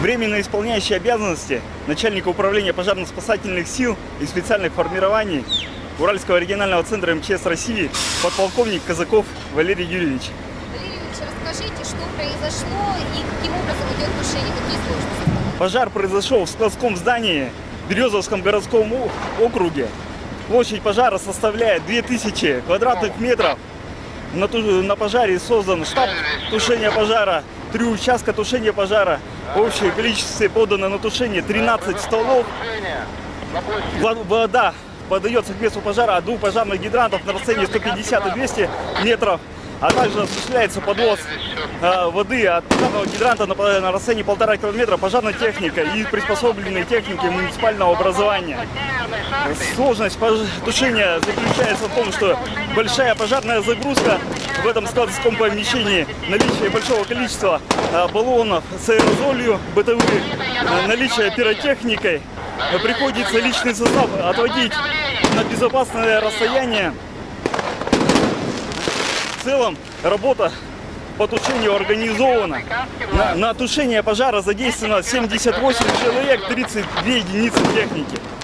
Временно исполняющий обязанности начальника управления пожарно-спасательных сил и специальных формирований Уральского регионального центра МЧС России подполковник Казаков Валерий Юрьевич. Валерий Юрьевич, расскажите, что произошло и каким образом идет тушение, какие сложности? Пожар произошел в складском здании в Березовском городском округе. Площадь пожара составляет 2000 квадратных метров. На пожаре создан штаб тушения пожара, 3 участка тушения пожара. Общее количество подано на тушение 13 столов. Вода подается к месту пожара от 2 пожарных гидрантов на расстоянии 150 и 200 метров. А также осуществляется подвоз воды от пожарного гидранта на расстоянии 1,5 километра пожарной техникой и приспособленной техникой муниципального образования. Сложность тушения заключается в том, что большая пожарная загрузка в этом складском помещении, наличие большого количества баллонов с аэрозолью бытовых, наличие пиротехникой, приходится личный состав отводить на безопасное расстояние. В целом работа по тушению организована. На тушение пожара задействовано 78 человек, 32 единицы техники.